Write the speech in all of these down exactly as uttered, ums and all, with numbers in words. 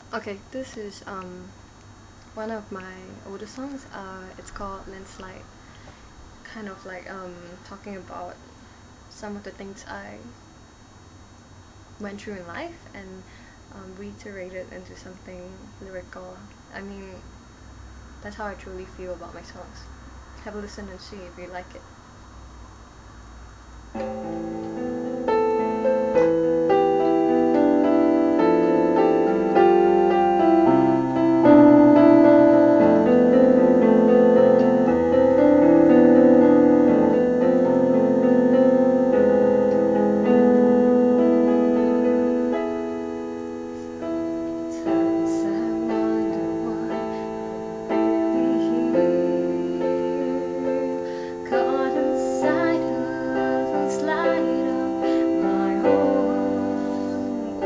Okay, this is um one of my older songs. Uh, it's called Landslide. Kind of like um talking about some of the things I went through in life and um, reiterated into something lyrical. I mean, that's how I truly feel about my songs. Have a listen and see if you like it. Sometimes I wonder what I'm really here, caught inside of the slide of my own.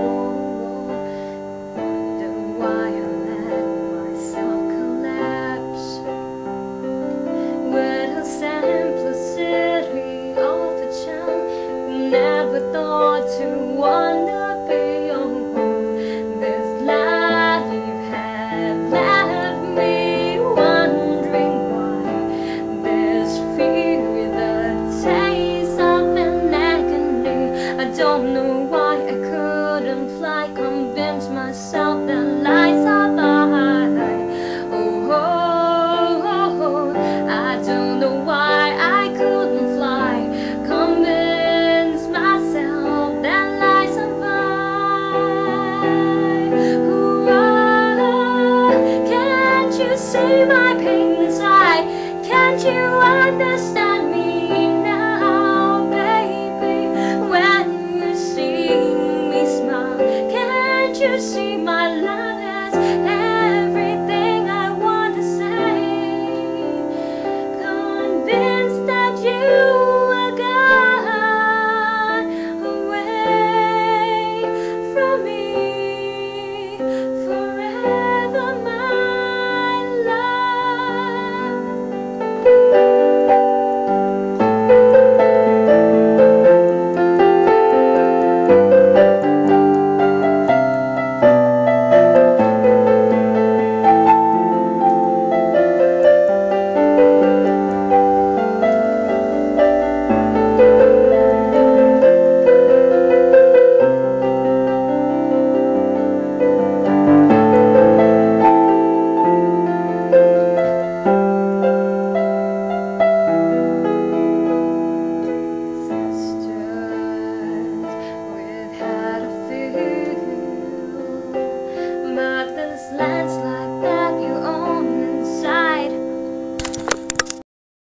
Wonder why I let myself collapse with a simplicity of a child. Never thought to wander beyond this life had left me wondering why this fear, the taste of an agony. I don't know why I couldn't fly, convince myself that lies are lie. Oh, oh, oh, oh, I don't know why I couldn't fly, convince myself that lies are lie. Oh, can't you see my pain inside? Can't you understand me now, baby? When you see me smile, can't you see my love has